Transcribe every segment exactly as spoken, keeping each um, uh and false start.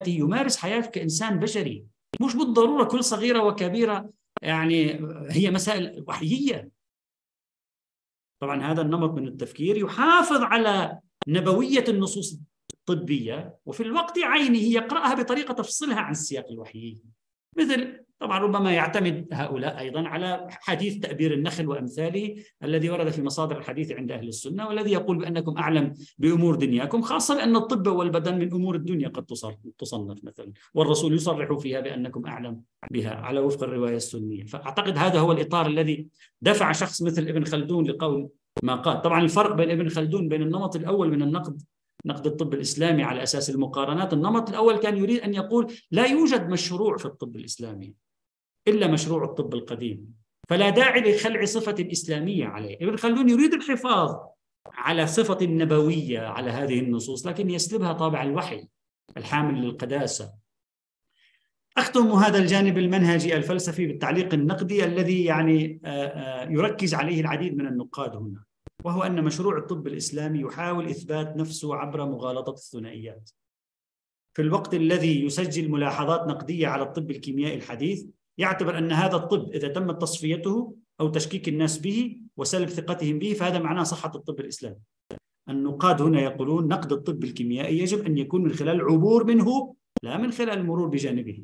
يمارس حياته كإنسان بشري، مش بالضرورة كل صغيرة وكبيرة يعني هي مسائل وحيية. طبعا هذا النمط من التفكير يحافظ على نبوية النصوص الطبية، وفي الوقت عينه يقرأها بطريقة تفصلها عن السياق الوحيي، مثل طبعا ربما يعتمد هؤلاء أيضا على حديث تأبير النخل وأمثاله الذي ورد في مصادر الحديث عند أهل السنة، والذي يقول بأنكم أعلم بأمور دنياكم، خاصة بأن الطب والبدن من أمور الدنيا قد تصنف مثلا، والرسول يصرح فيها بأنكم أعلم بها على وفق الرواية السنية. فأعتقد هذا هو الإطار الذي دفع شخص مثل ابن خلدون لقول ما قال. طبعا الفرق بين ابن خلدون بين النمط الأول من النقد، نقد الطب الإسلامي على أساس المقارنات، النمط الأول كان يريد أن يقول لا يوجد مشروع في الطب الإسلامي إلا مشروع الطب القديم، فلا داعي لخلع صفة إسلامية عليه. ابن خلدون يريد الحفاظ على صفة النبوية على هذه النصوص، لكن يسلبها طابع الوحي الحامل للقداسة. أختم هذا الجانب المنهجي الفلسفي بالتعليق النقدي الذي يعني يركز عليه العديد من النقاد هنا، وهو أن مشروع الطب الإسلامي يحاول إثبات نفسه عبر مغالطة الثنائيات. في الوقت الذي يسجل ملاحظات نقدية على الطب الكيميائي الحديث، يعتبر أن هذا الطب إذا تمت تصفيته أو تشكيك الناس به وسلب ثقتهم به فهذا معناه صحة الطب الإسلامي. النقاد هنا يقولون نقد الطب الكيميائي يجب أن يكون من خلال العبور منه لا من خلال المرور بجانبه.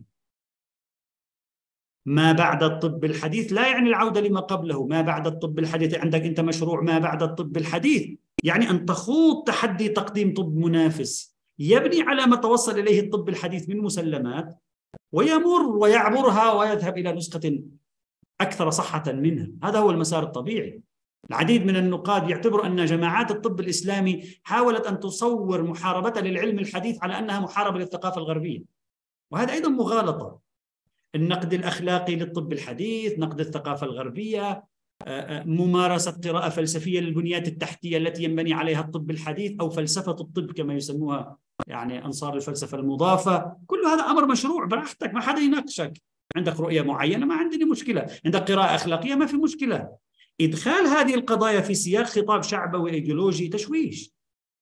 ما بعد الطب الحديث لا يعني العودة لما قبله. ما بعد الطب الحديث عندك أنت مشروع ما بعد الطب الحديث، يعني أن تخوض تحدي تقديم طب منافس يبني على ما توصل إليه الطب الحديث من مسلمات، ويمر ويعبرها ويذهب إلى نسخة أكثر صحة منها. هذا هو المسار الطبيعي. العديد من النقاد يعتبر أن جماعات الطب الإسلامي حاولت أن تصور محاربتها للعلم الحديث على أنها محاربة للثقافة الغربية، وهذا أيضا مغالطة. النقد الأخلاقي للطب الحديث، نقد الثقافة الغربية، ممارسة قراءة فلسفية للبنيات التحتية التي ينبني عليها الطب الحديث أو فلسفة الطب كما يسموها يعني أنصار الفلسفة المضافة، كل هذا أمر مشروع براحتك، ما حدا يناقشك. عندك رؤية معينة ما عندنا مشكلة، عندك قراءة أخلاقية ما في مشكلة. إدخال هذه القضايا في سياق خطاب شعبوي وإيديولوجي تشويش،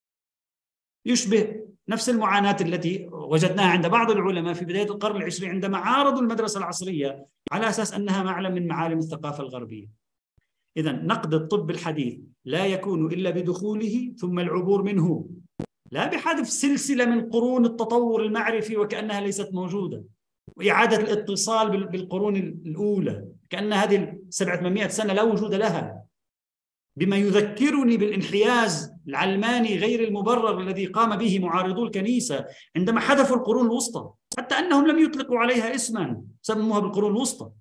يشبه نفس المعاناة التي وجدناها عند بعض العلماء في بداية القرن العشرين عندما عارضوا المدرسة العصرية على أساس أنها معلم من معالم الثقافة الغربية. إذن نقد الطب الحديث لا يكون إلا بدخوله ثم العبور منه، لا بحذف سلسلة من قرون التطور المعرفي وكأنها ليست موجودة، وإعادة الاتصال بالقرون الأولى كأن هذه سبعمائة سنة لا وجود لها، بما يذكرني بالانحياز العلماني غير المبرر الذي قام به معارضو الكنيسة عندما حذفوا القرون الوسطى، حتى أنهم لم يطلقوا عليها اسما، سموها بالقرون الوسطى،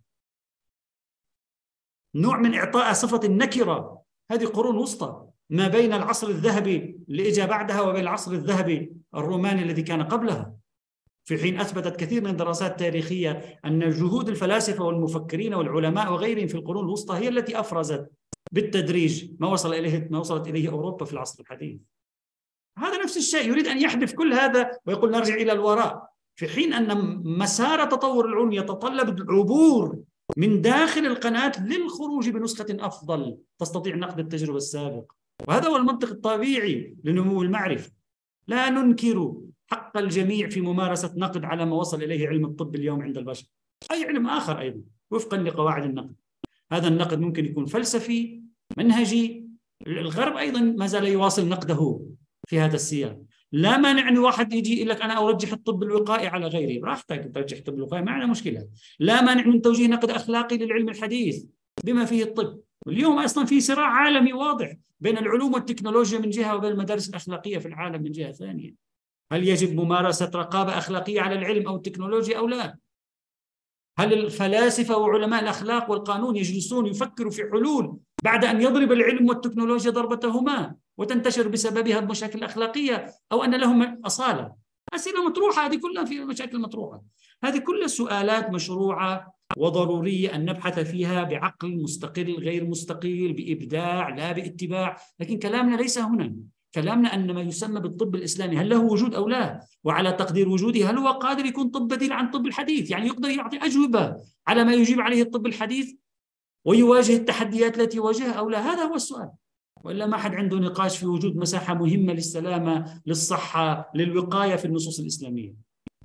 نوع من إعطاء صفة النكرة. هذه قرون وسطى ما بين العصر الذهبي اللي إجا بعدها وبين العصر الذهبي الروماني الذي كان قبلها، في حين أثبتت كثير من الدراسات التاريخية أن جهود الفلاسفة والمفكرين والعلماء وغيرهم في القرون الوسطى هي التي أفرزت بالتدريج ما وصل إليه ما وصلت إليه أوروبا في العصر الحديث. هذا نفس الشيء، يريد أن يحذف كل هذا ويقول نرجع إلى الوراء، في حين أن مسار تطور العلم يتطلب العبور من داخل القناة للخروج بنسخة أفضل تستطيع نقد التجربة السابقة. وهذا هو المنطق الطبيعي لنمو المعرفة. لا ننكر حق الجميع في ممارسة نقد على ما وصل إليه علم الطب اليوم عند البشر، أي علم آخر أيضا وفقا لقواعد النقد. هذا النقد ممكن يكون فلسفي منهجي، الغرب أيضا ما زال يواصل نقده في هذا السياق. لا مانع أن واحد يجي يقول لك أنا أرجح الطب الوقائي على غيره، براحتك ترجح الطب الوقائي ما عندنا مشكلة. لا مانع من توجيه نقد أخلاقي للعلم الحديث بما فيه الطب. اليوم أصلا في صراع عالمي واضح بين العلوم والتكنولوجيا من جهة وبين المدارس الأخلاقية في العالم من جهة ثانية. هل يجب ممارسة رقابة أخلاقية على العلم أو التكنولوجيا أو لا؟ هل الفلاسفة وعلماء الأخلاق والقانون يجلسون يفكروا في حلول بعد أن يضرب العلم والتكنولوجيا ضربتهما وتنتشر بسببها المشاكل الأخلاقية، أو أن لهم أصالة؟ أسئلة مطروحة، هذه كلها في مشاكل مطروحة. هذه كلها سؤالات مشروعة وضرورية أن نبحث فيها بعقل مستقل غير مستقيل، بإبداع لا باتباع. لكن كلامنا ليس هنا، كلامنا أن ما يسمى بالطب الإسلامي هل له وجود أو لا، وعلى تقدير وجوده هل هو قادر يكون طب بديل عن طب الحديث، يعني يقدر يعطي أجوبة على ما يجيب عليه الطب الحديث ويواجه التحديات التي يواجهها أو لا. هذا هو السؤال، وإلا ما حد عنده نقاش في وجود مساحة مهمة للسلامة، للصحة، للوقاية في النصوص الإسلامية.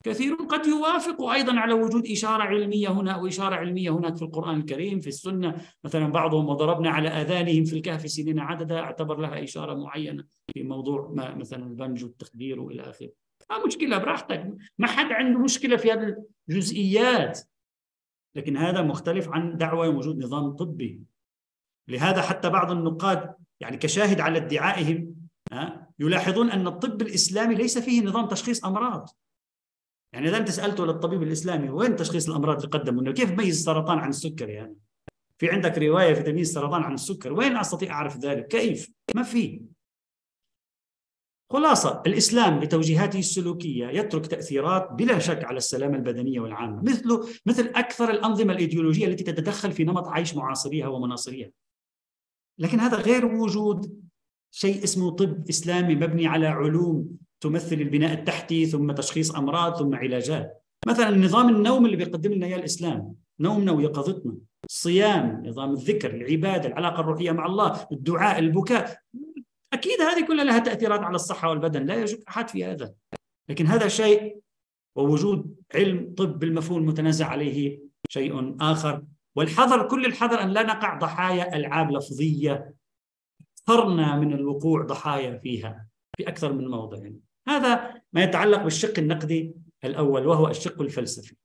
كثير قد يوافق أيضا على وجود إشارة علمية هنا أو إشارة علمية هناك في القرآن الكريم في السنة. مثلا بعضهم وضربنا على آذانهم في الكهف سنين عددا اعتبر لها إشارة معينة في موضوع ما مثلا البنج والتخدير وإلى آخره. ما مشكلة، براحتك، ما حد عنده مشكلة في هذه الجزئيات، لكن هذا مختلف عن دعوة وجود نظام طبي. لهذا حتى بعض النقاد يعني كشاهد على ادعائهم يلاحظون أن الطب الإسلامي ليس فيه نظام تشخيص أمراض. يعني إذا أنت سألته للطبيب الإسلامي وين تشخيص الأمراض اللي قدموا، كيف تميز السرطان عن السكر؟ يعني في عندك رواية في تمييز السرطان عن السكر؟ وين أستطيع أعرف ذلك؟ كيف؟ ما في. خلاصة الإسلام بتوجيهاته السلوكية يترك تأثيرات بلا شك على السلامة البدنية والعامة، مثل مثل أكثر الأنظمة الإيديولوجية التي تتدخل في نمط عيش معاصريها ومناصريها. لكن هذا غير وجود شيء اسمه طب إسلامي مبني على علوم تمثل البناء التحتي ثم تشخيص أمراض ثم علاجات. مثلا نظام النوم اللي بيقدم لنا إياه الإسلام، نومنا ويقظتنا، الصيام، نظام الذكر، العبادة، العلاقة الروحية مع الله، الدعاء، البكاء، أكيد هذه كلها لها تأثيرات على الصحة والبدن، لا يشك أحد في هذا. لكن هذا شيء، ووجود علم طب بالمفهوم المتنازع عليه شيء آخر. والحذر كل الحذر أن لا نقع ضحايا ألعاب لفظية صرنا من الوقوع ضحايا فيها في أكثر من موضع. هذا ما يتعلق بالشق النقدي الأول وهو الشق الفلسفي.